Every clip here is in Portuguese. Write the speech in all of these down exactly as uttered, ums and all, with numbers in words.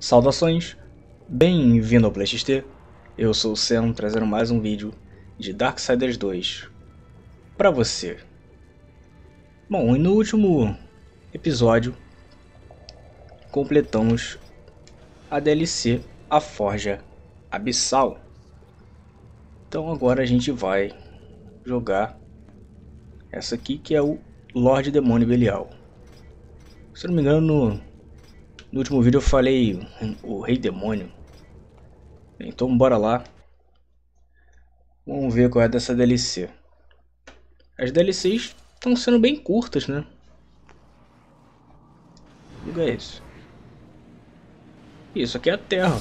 Saudações, bem-vindo ao PlayXT, eu sou o Sen, trazendo mais um vídeo de Darksiders dois para você. Bom, e no último episódio completamos a D L C A Forja Abissal. Então agora a gente vai jogar essa aqui, que é o Lorde Demônio Belial. Se não me engano, no No último vídeo eu falei o Rei Demônio. Então bora lá. Vamos ver qual é dessa D L C. As D L Cs estão sendo bem curtas, né? Que lugar é esse? Isso aqui é a Terra.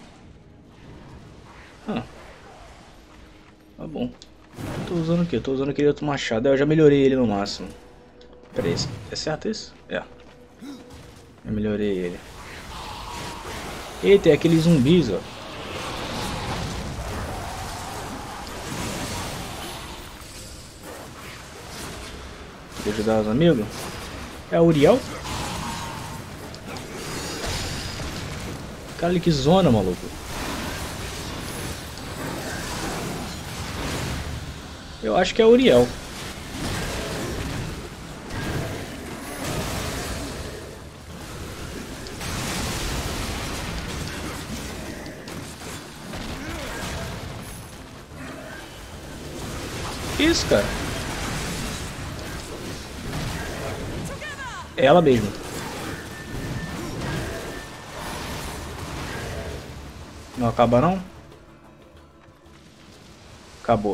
Ah. Tá bom. Eu tô usando o que? Eu tô usando aquele outro machado. Eu já melhorei ele no máximo. Pera aí, é certo isso? É. Eu melhorei ele. Eita, é aqueles zumbis, ó. Quer ajudar os amigos? É a Uriel? Cara, que zona, maluco. Eu acho que é a Uriel. Que isso, cara? É ela mesmo. Não acaba não? Acabou.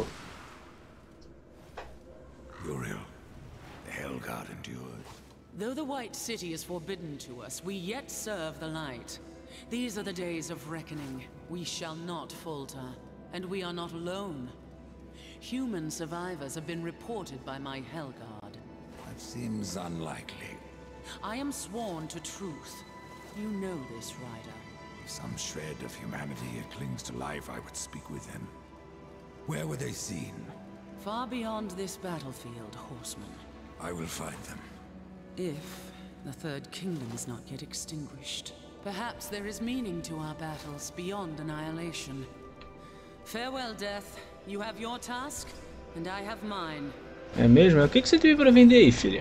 Uriel, the Hellguard endured. Though the White City is forbidden to us, we yet serve the light. These are the days of reckoning. We shall not falter, and we are not alone. Human survivors have been reported by my Hellguard. That seems unlikely. I am sworn to truth. You know this, Ryder. If some shred of humanity clings to life, I would speak with them. Where were they seen? Far beyond this battlefield, Horseman. I will find them. If the Third Kingdom is not yet extinguished. Perhaps there is meaning to our battles beyond annihilation. Farewell, Death. You have your task, and I have mine. É mesmo? O que que você teve para vender aí, filha?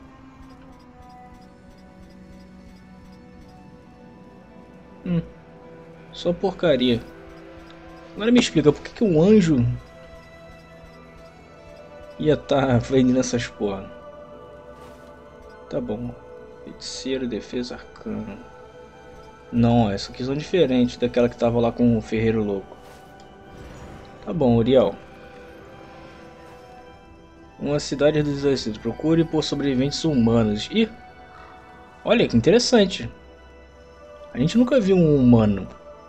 Hum, só porcaria. Agora me explica, por que que um anjo ia estar vendendo essas porra? Tá bom. Feiticeiro, defesa, arcano. Não, essas aqui são diferentes daquela que tava lá com o ferreiro louco. Tá bom, Uriel. Uma cidade dos exércitos. Procure por sobreviventes humanos. Ih! Olha que interessante. A gente nunca viu um humano.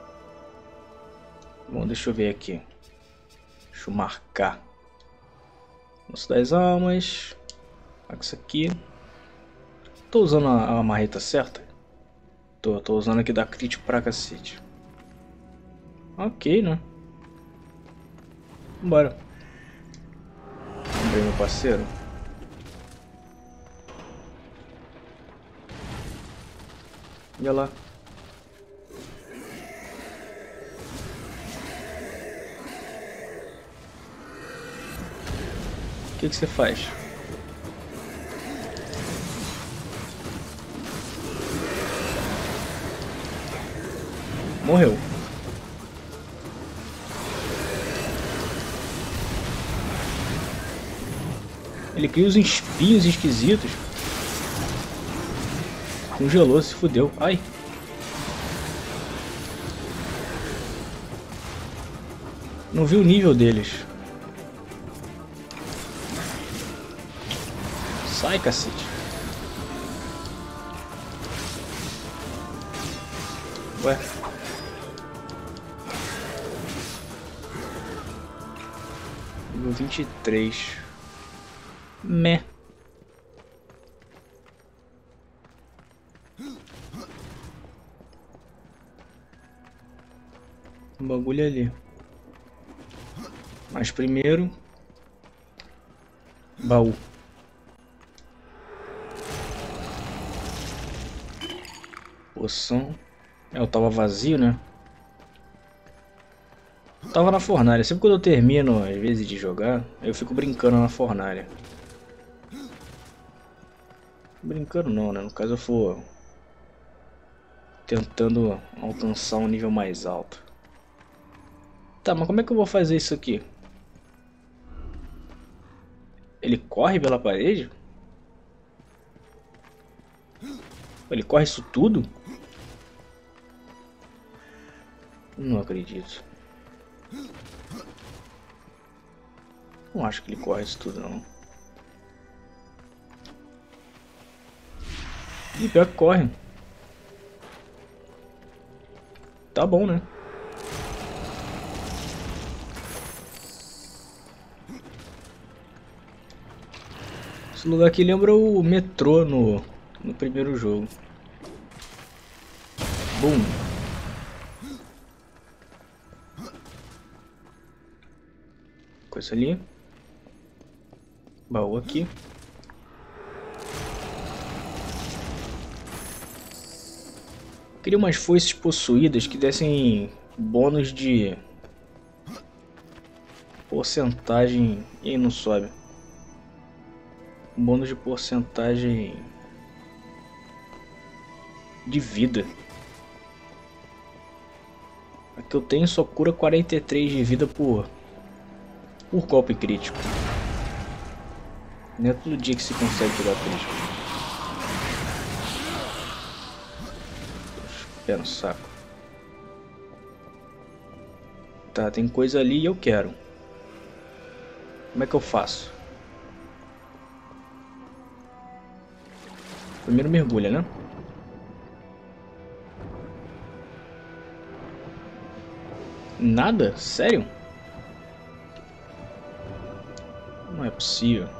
Bom, deixa eu ver aqui. Deixa eu marcar. Moço das almas. Isso aqui. Tô usando a, a marreta certa? Tô, tô usando aqui da crítico pra cacete. Ok, né? Bora. Vamos ver, meu parceiro. Olha lá. O que que você faz? Morreu. Ele cria uns espinhos esquisitos. Congelou, se fudeu. Ai. Não vi o nível deles. Sai, cacete. Ué. Nível vinte e três. Meh. Um bagulho ali. Mas primeiro... Baú. Poção. É, eu tava vazio, né? Eu tava na fornalha. Sempre quando eu termino, às vezes, de jogar, eu fico brincando na fornalha. Brincando não, né? No caso eu for tentando alcançar um nível mais alto. Tá, mas como é que eu vou fazer isso aqui? Ele corre pela parede? Ele corre isso tudo? Não acredito. Não acho que ele corre isso tudo, não. Ih, pior que corre. Tá bom, né? Esse lugar aqui lembra o metrô no, no primeiro jogo. Bum. Coisa ali. Baú aqui. Queria umas foices possuídas que dessem bônus de porcentagem. E aí não sobe. Bônus de porcentagem de vida. A que eu tenho só cura quarenta e três de vida por, por golpe crítico. Não é todo dia que se consegue tirar crítico. Pé no saco. Tá, tem coisa ali e eu quero. Como é que eu faço? Primeiro mergulha, né? Nada? Sério? Não é possível.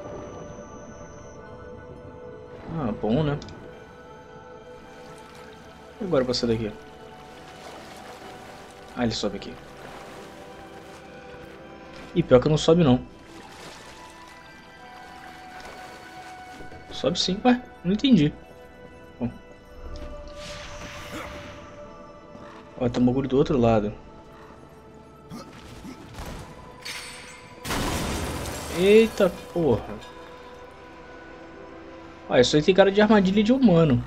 Ah, bom, né? E agora pra sair daqui? Ah, ele sobe aqui. E pior que não sobe não. Sobe sim, ué, não entendi. Bom. Ó, tem um bagulho do outro lado. Eita porra. Ó, isso aí tem cara de armadilha de humano.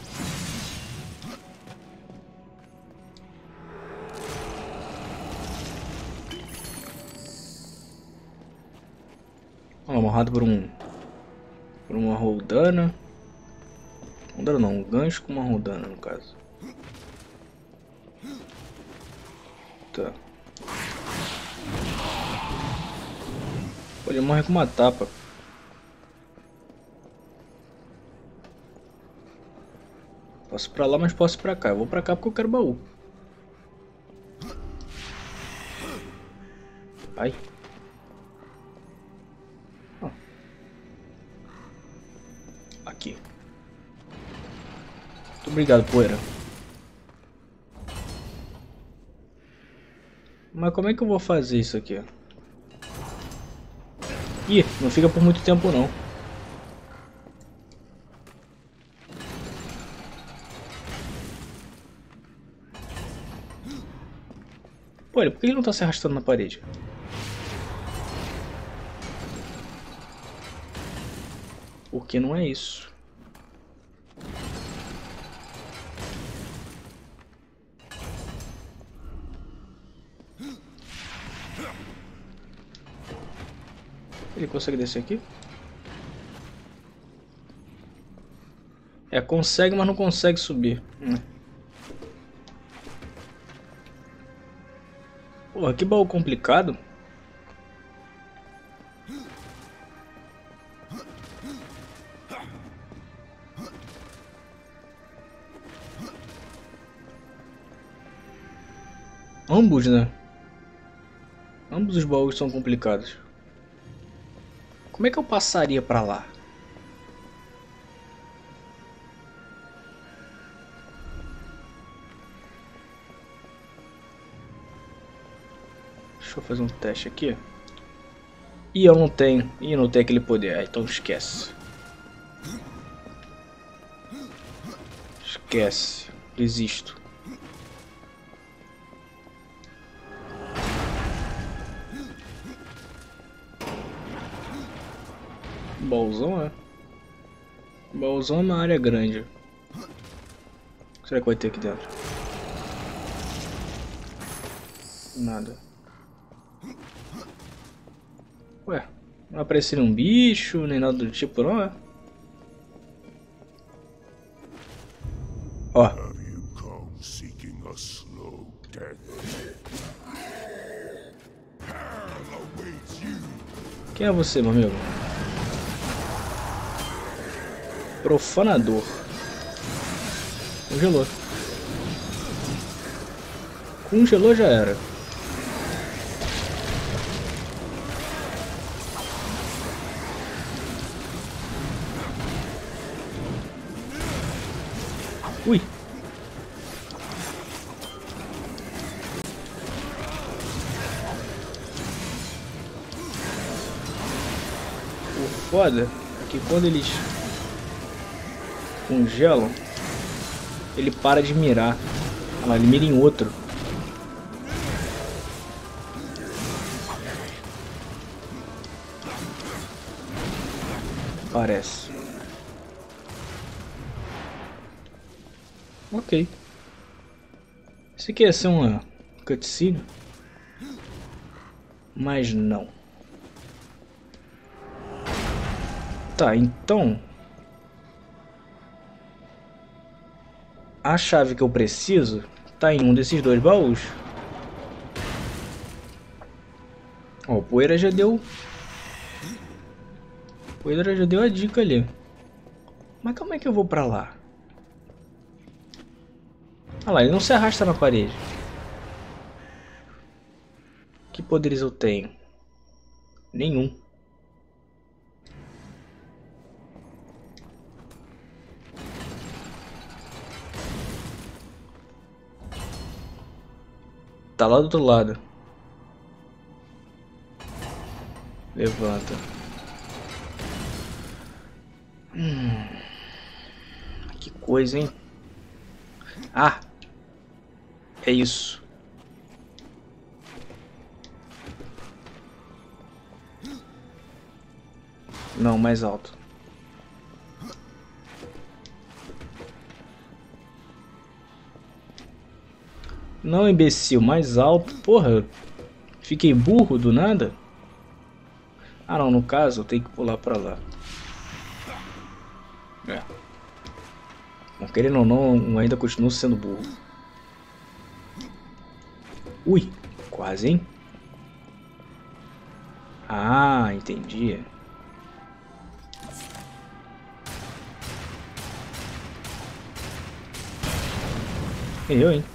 Ó, amarrado por um... Por uma roldana. Roldana não, um gancho com uma roldana no caso. Tá. Pô, ele morre com uma tapa. Posso ir pra lá, mas posso ir pra cá. Eu vou pra cá porque eu quero baú. Ai. Oh. Aqui. Muito obrigado, poeira. Mas como é que eu vou fazer isso aqui? Ih, não fica por muito tempo não. Pô, por que ele não tá se arrastando na parede? Porque não é isso. Ele consegue descer aqui? É, consegue, mas não consegue subir. Hum. Porra, que baú complicado. Ambos, né? Ambos os baús são complicados. Como é que eu passaria pra lá? Deixa eu fazer um teste aqui. Ih, eu não tenho. Ih, não tenho aquele poder. Ah, então esquece. Esquece. Desisto. baúzão, é? Baúzão é uma área grande. O que será que vai ter aqui dentro? Nada. Ué, não apareceu nenhum bicho, nem nada do tipo, não é? Ó. Quem é você, meu amigo? Profanador. Congelou. Congelou já era. Ui. O foda é que quando eles congelam, ele para de mirar. Olha lá, ele mira em outro. Parece. Ok. Isso aqui ia ser uma cutscene, mas não. Tá, então a chave que eu preciso tá em um desses dois baús. Ó, o Poeira já deu. O Poeira já deu a dica ali. Mas como é que eu vou pra lá? Olha lá, ele não se arrasta na parede. Que poderes eu tenho? Nenhum. Tá lá do outro lado. Levanta. Hum. Que coisa, hein? Ah! É isso. Não, mais alto. Não, imbecil, mais alto. Porra, fiquei burro do nada. Ah não, no caso eu tenho que pular pra lá. É. Bom, querendo ou não, ainda continuo sendo burro. Ui, quase, hein? Ah, entendi. Eu, hein?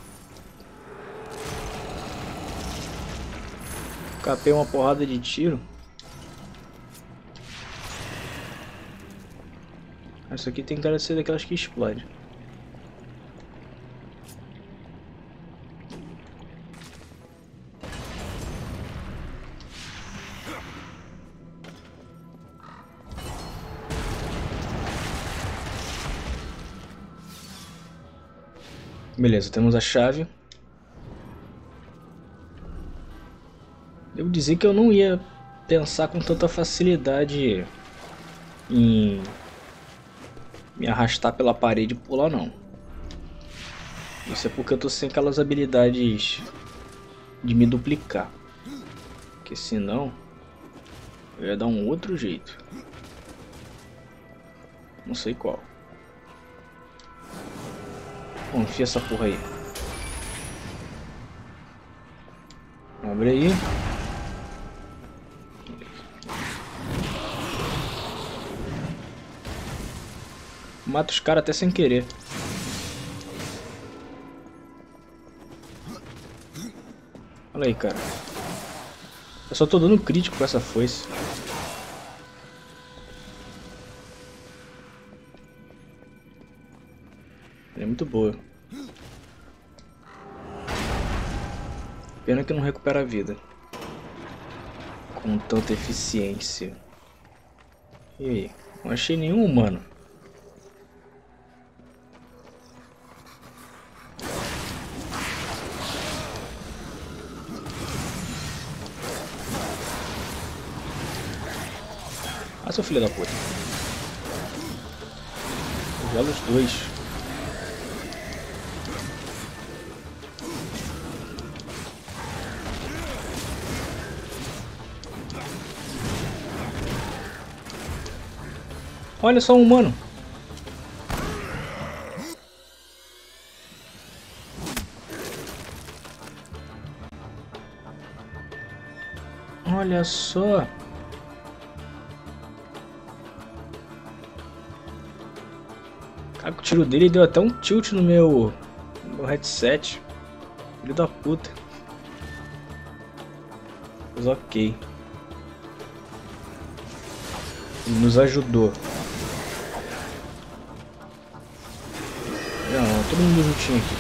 Capei uma porrada de tiro. Essa aqui tem cara de ser daquelas que explode. Beleza, temos a chave. Devo dizer que eu não ia pensar com tanta facilidade em me arrastar pela parede e pular, não. Isso é porque eu tô sem aquelas habilidades de me duplicar. Porque senão eu ia dar um outro jeito. Não sei qual. Bom, enfia essa porra aí. Abre aí. Mata os caras até sem querer. Olha aí, cara. Eu só tô dando crítico com essa foice. Ela é muito boa. Pena que não recupera a vida com tanta eficiência. E aí? Não achei nenhum humano. seu filho da puta. Congela os dois. Olha só um humano. Olha só. Cara, o tiro dele deu até um tilt no meu, no meu headset. Filho da puta. Mas ok. Ele nos ajudou. Não, todo mundo juntinho aqui.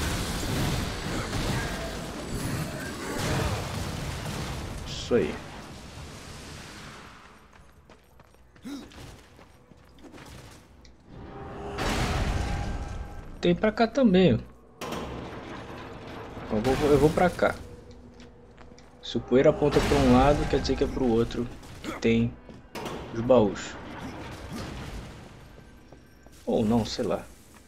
Isso aí. Tem pra cá também. Eu vou, eu vou pra cá. Se o poeira aponta pra um lado, quer dizer que é pro outro que tem os baús. Ou não, sei lá.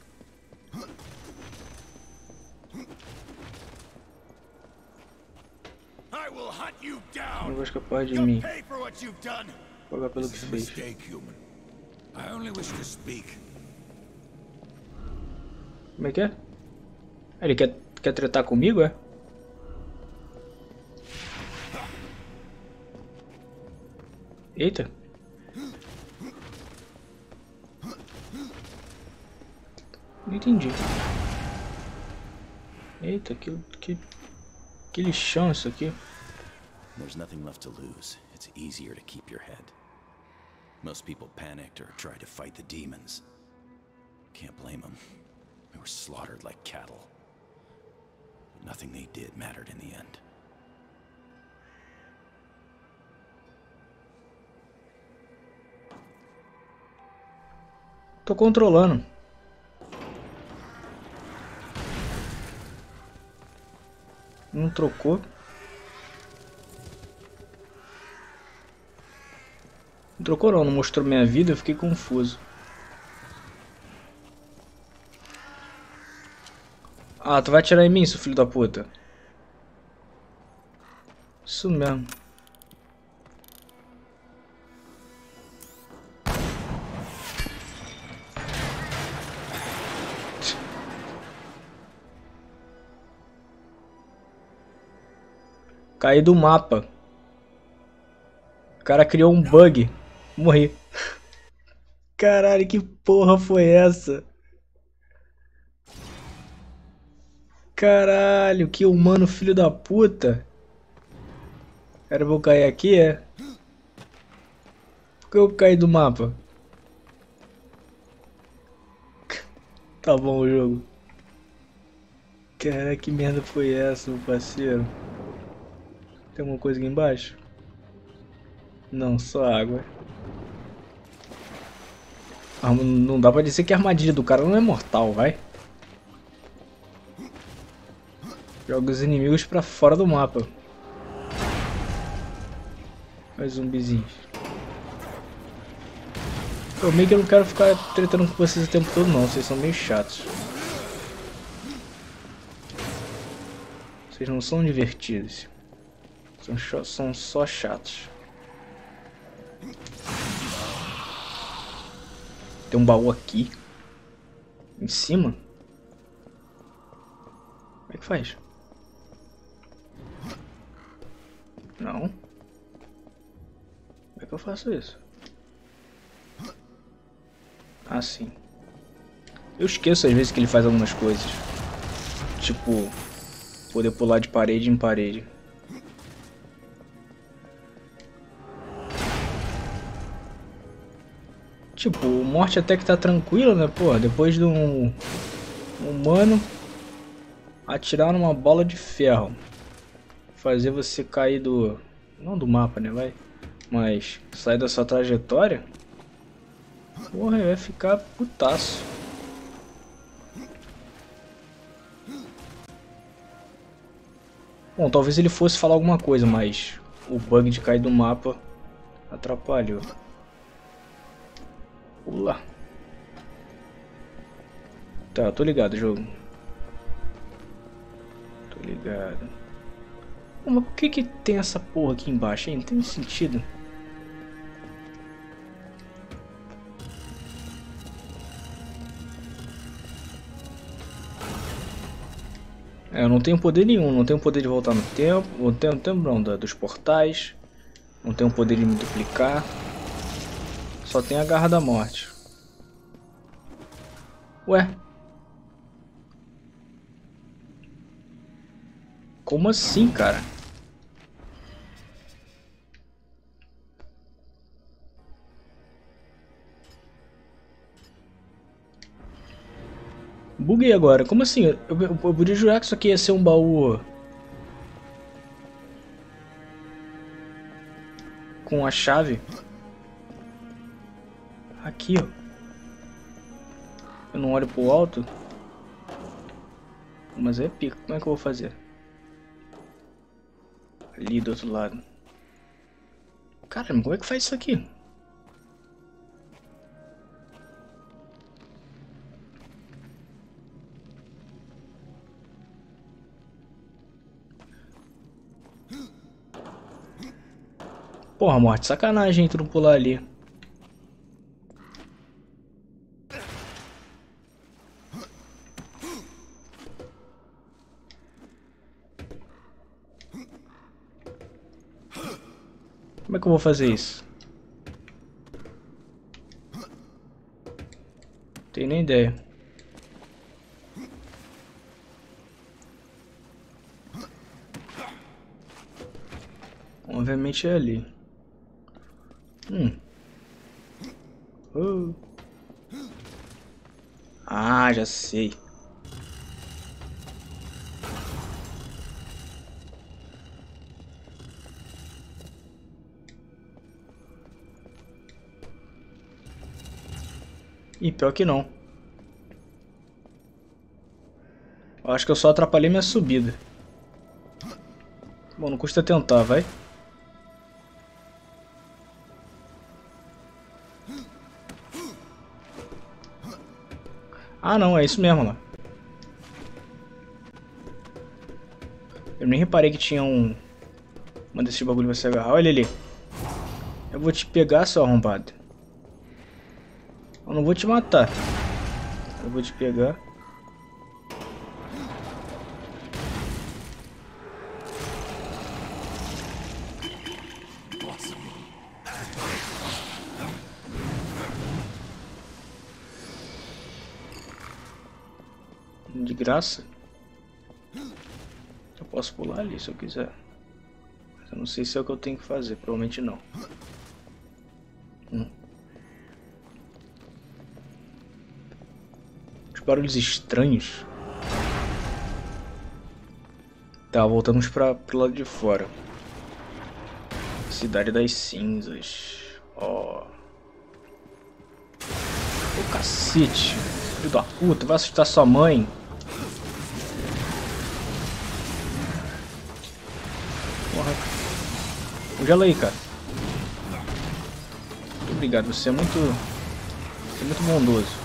Não vai escapar de mim. Pagar pelo que fez. Como é que é? Ele quer, quer tretar comigo, é? Eita. Não entendi. Eita, que, que, que lixão isso aqui. There's nothing left to lose. It's easier to keep your head. Most people panicked or tried to fight the demons. Can't blame them. They were slaughtered like cattle. But nothing they did mattered in the end. Tô controlando. Não trocou. Não trocou não, não mostrou minha vida, eu fiquei confuso. Ah, tu vai atirar em mim, seu filho da puta. Isso mesmo. Caí do mapa. O cara criou um bug. Morri. Caralho, que porra foi essa? Caralho, que humano filho da puta. Cara, eu vou cair aqui, é? Por que eu caí do mapa? Tá bom o jogo. Cara, que merda foi essa, meu parceiro? Tem alguma coisa aqui embaixo? Não, só água. Ah, não dá pra dizer que a armadilha do cara não é mortal, vai. Joga os inimigos pra fora do mapa. Mais zumbizinhos. Eu meio que não quero ficar tretando com vocês o tempo todo não, vocês são meio chatos. Vocês não são divertidos. São, são só chatos. Tem um baú aqui. Em cima? Como é que faz? Não. Como é que eu faço isso? Ah, sim. Eu esqueço às vezes que ele faz algumas coisas. Tipo, poder pular de parede em parede. Tipo, o morte até que tá tranquilo, né, pô? Depois de um humano atirar numa bola de ferro. Fazer você cair do... não do mapa, né, vai? Mas sair da sua trajetória. Porra, vai ficar putaço. Bom, talvez ele fosse falar alguma coisa, mas o bug de cair do mapa atrapalhou. Pula. Tá, tô ligado, jogo. Tô ligado. Mas por que que tem essa porra aqui embaixo, hein? Não tem sentido. É, eu não tenho poder nenhum, não tenho poder de voltar no tempo, não tenho tempo não, da, dos portais, não tenho poder de me duplicar, só tem a garra da morte. Ué? Como assim, cara? Buguei agora, como assim? Eu, eu, eu podia jurar que isso aqui ia ser um baú com a chave. Aqui, ó. Eu não olho pro alto. Mas é pico, como é que eu vou fazer? Ali do outro lado. Caramba, como é que faz isso aqui? Porra, morte, sacanagem, tu não pular ali. Como é que eu vou fazer isso? Não tenho nem ideia. Obviamente é ali. Hum. Oh. Ah, já sei. Ih, pior que não. Eu acho que eu só atrapalhei minha subida. Bom, não custa tentar, vai. Ah, não, é isso mesmo lá. Eu nem reparei que tinha um... Uma desses bagulho pra você agarrar. Olha ali. Eu vou te pegar, seu arrombado. Eu não vou te matar. Eu vou te pegar. De graça. Eu posso pular ali se eu quiser. Mas eu não sei se é o que eu tenho que fazer. Provavelmente não. Hum. Os barulhos estranhos. Tá, voltamos para pro lado de fora. Cidade das cinzas. Ó. Oh. Ô cacete. Filho da puta, vai assustar sua mãe. Porra. Congela aí, cara. Muito obrigado, você é muito... Você é muito bondoso.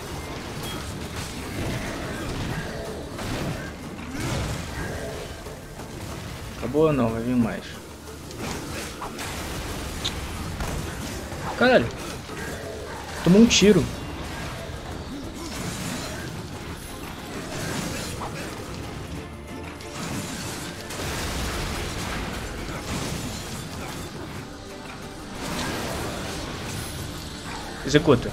Acabou ou não? Vai vir mais. Caralho. Tomou um tiro. Executa.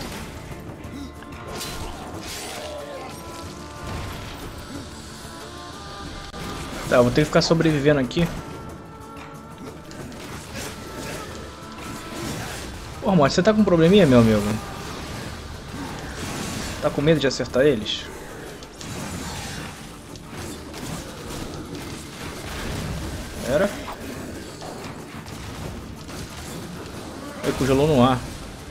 Tá, vou ter que ficar sobrevivendo aqui. Porra, morte, você tá com um probleminha, meu amigo? Tá com medo de acertar eles? Era? Ele congelou no ar.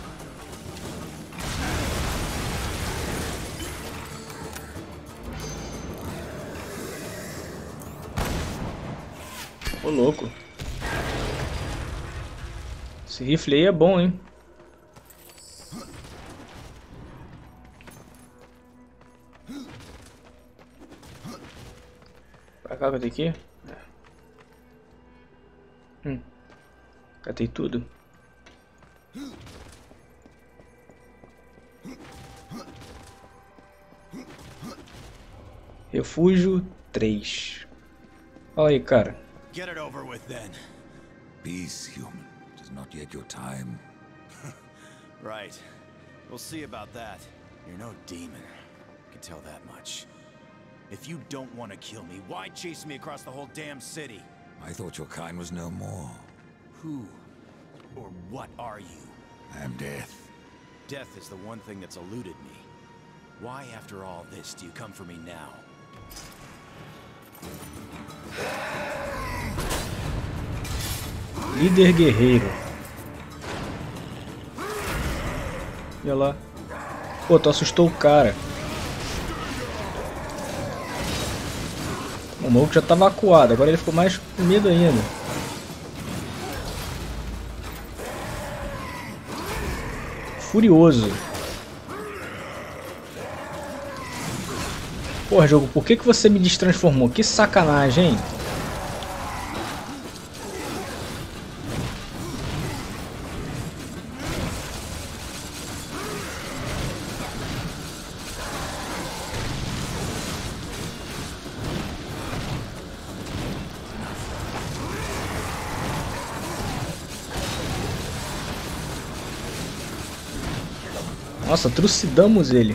Ô louco. Esse rifle aí é bom, hein? Pra cá que eu tenho que ir? É. Hum. Catei tudo. Refúgio três. Olha aí, cara. Get it over with then. Peace, human. It is not yet your time. Right. We'll see about that. You're no demon. I can tell that much. If you don't want to kill me, why chase me across the whole damn city? I thought your kind was no more. Who or what are you? I am death. Death is the one thing that's eluded me. Why, after all this, do you come for me now? Líder guerreiro. Olha lá. Pô, tu assustou o cara. O maluco já tava acuado, agora ele ficou mais com medo ainda. Furioso. Porra, jogo, por que que você me destransformou? Que sacanagem, hein? Nossa, trucidamos ele.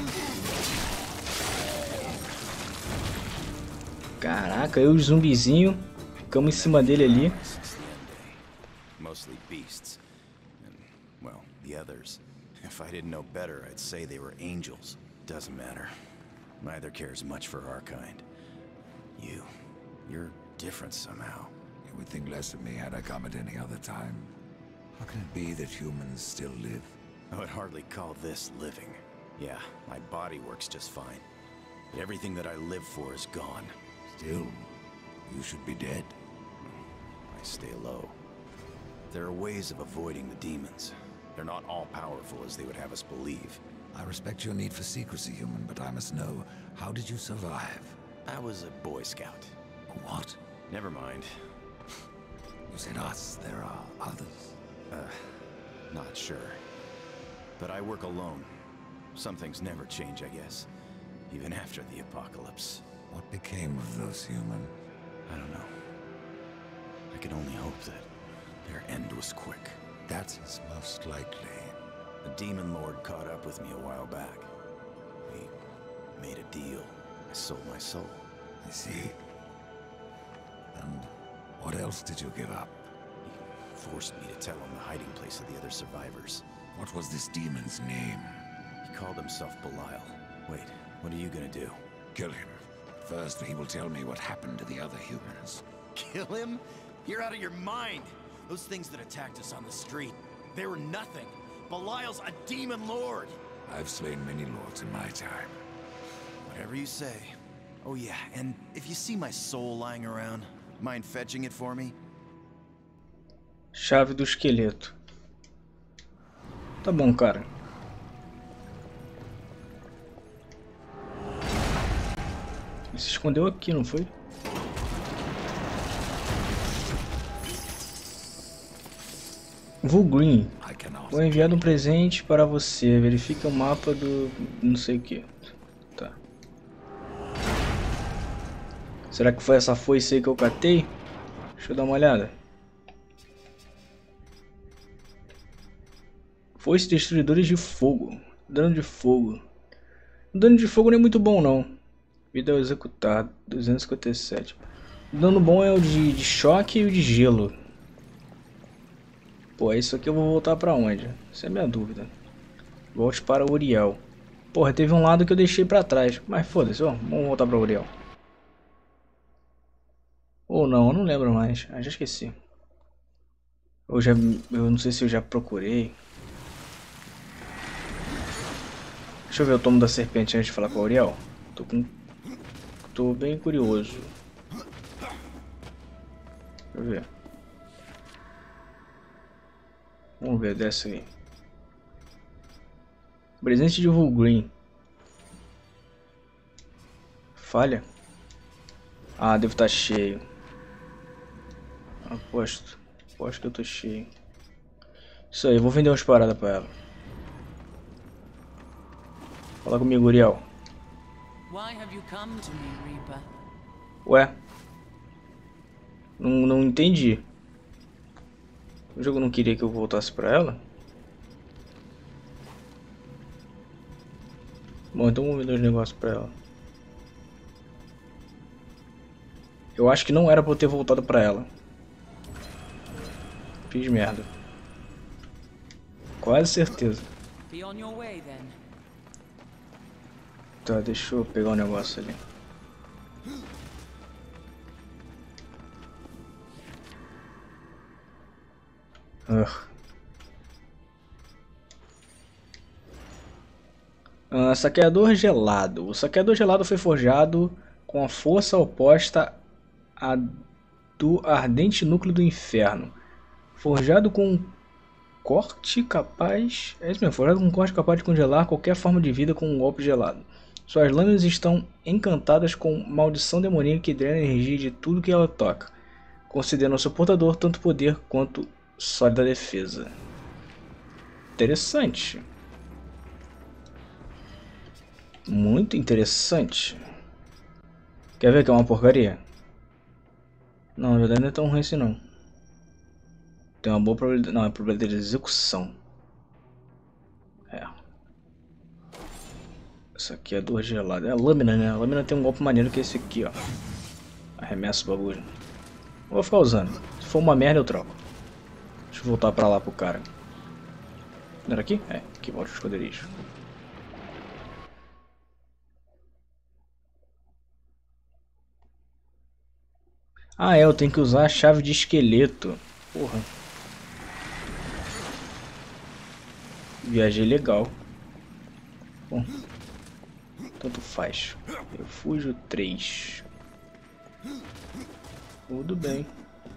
Caraca, eu e o zumbizinho ficamos em cima dele ali. Mostly beasts. And, well, the others. If I didn't know better, I'd say they were angels. Doesn't matter. Neither cares much for our kind. You, you're different somehow. You would think less of me had I come at any other time. How can it be that humans still live? I would hardly call this living. Yeah, my body works just fine. But everything that I live for is gone. Still, you should be dead. I stay low. There are ways of avoiding the demons. They're not all powerful as they would have us believe. I respect your need for secrecy, human, but I must know, how did you survive? I was a Boy Scout. What? Never mind. You said us, there are others. Uh, not sure. But I work alone. Some things never change, I guess. Even after the apocalypse. What became of those human? I don't know. I can only hope that their end was quick. That is most likely. The Demon Lord caught up with me a while back. We made a deal. I sold my soul. I see. And what else did you give up? He forced me to tell him the hiding place of the other survivors. What was this demon's name? He called himself Belial. Wait, what are you gonna do? Kill him. First, he will tell me what happened to the other humans. Kill him? You're out of your mind! Those things that attacked us on the street, they were nothing. Belial's a demon lord! I've slain many lords in my time. Whatever you say. Oh yeah, and if you see my soul lying around, mind fetching it for me? Chave do esqueleto. Tá bom, cara. Ele se escondeu aqui, não foi? Vulgreen. Vou enviar um presente para você. Verifique o mapa do... não sei o que. Tá. Será que foi essa foice aí que eu catei? Deixa eu dar uma olhada. Foice destruidores de fogo. Dano de fogo. O dano de fogo não é muito bom não. Vida ao executar. duzentos e cinquenta e sete. O dano bom é o de, de choque e o de gelo. Pô, isso aqui eu vou voltar pra onde? Essa é a minha dúvida. Volte para Uriel. Porra, teve um lado que eu deixei pra trás. Mas foda-se, ó. Vamos voltar pra Uriel. Ou não, eu não lembro mais. Ah, já esqueci. Eu já... eu não sei se eu já procurei. Deixa eu ver o tomo da serpente antes de falar com a Uriel. Tô com... tô bem curioso. Deixa eu ver. Vamos ver, desce aí. Presente de Vulgreen. Falha? Ah, devo estar cheio. Aposto. Aposto que eu tô cheio. Isso aí, vou vender umas paradas pra ela. Fala comigo, Uriel. Ué? Não, não entendi. O jogo não queria que eu voltasse pra ela? Bom, então vamos vender os negócios pra ela. Eu acho que não era pra eu ter voltado pra ela. Fiz merda. Quase certeza. Tá, deixa eu pegar um negócio ali. Uh. Uh, saqueador gelado. O saqueador gelado foi forjado com a força oposta à do ardente núcleo do inferno. Forjado com um corte capaz... É isso mesmo, forjado com um corte capaz de congelar qualquer forma de vida com um golpe gelado. Suas lâminas estão encantadas com maldição demoníaca que drena a energia de tudo que ela toca, concedendo ao seu portador tanto poder quanto sólida defesa. Interessante. Muito interessante. Quer ver que é uma porcaria? Não, na verdade não é tão ruim assim não. Tem uma boa probabilidade... Não, é probabilidade de execução. É. Essa aqui é dor gelada. É a lâmina, né? A lâmina tem um golpe maneiro que é esse aqui, ó. Arremessa o bagulho. Não vou ficar usando. Se for uma merda eu troco. Deixa eu voltar pra lá pro cara. Não era aqui? É, aqui volta os esconderijos. Ah é, eu tenho que usar a chave de esqueleto. Porra. Viajei legal. Bom, tanto faz. Refúgio três. Tudo bem.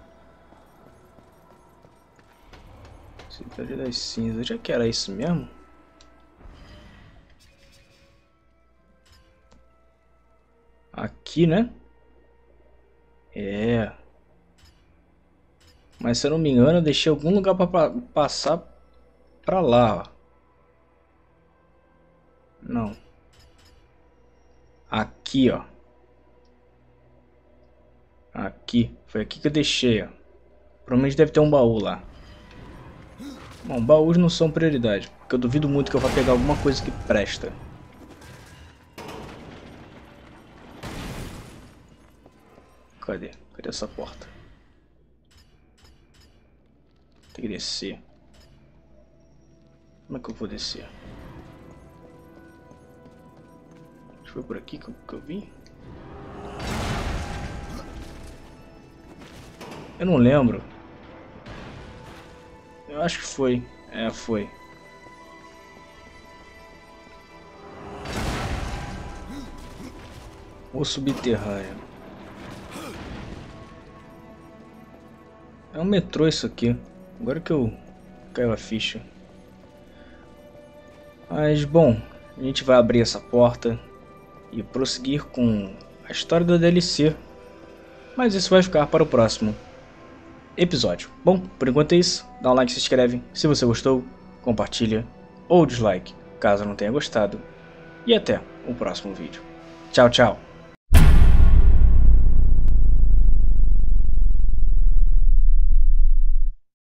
Cidade das cinzas. Já que era isso mesmo? Aqui, né? É. Mas se eu não me engano, eu deixei algum lugar para passar pra lá, ó. Não. Aqui, ó. Aqui. Foi aqui que eu deixei, ó. Provavelmente deve ter um baú lá. Bom, baús não são prioridade, porque eu duvido muito que eu vá pegar alguma coisa que presta. Cadê? Cadê essa porta? Tem que descer. Como é que eu vou descer? Acho que foi por aqui que eu, que eu vim. Eu não lembro. Eu acho que foi. É, foi. O subterrâneo. É um metrô isso aqui. Agora que eu caiu a ficha. Mas bom, a gente vai abrir essa porta e prosseguir com a história da D L C. Mas isso vai ficar para o próximo episódio. Bom, por enquanto é isso. Dá um like, se inscreve se você gostou, compartilha ou dislike caso não tenha gostado. E até o próximo vídeo. Tchau, tchau.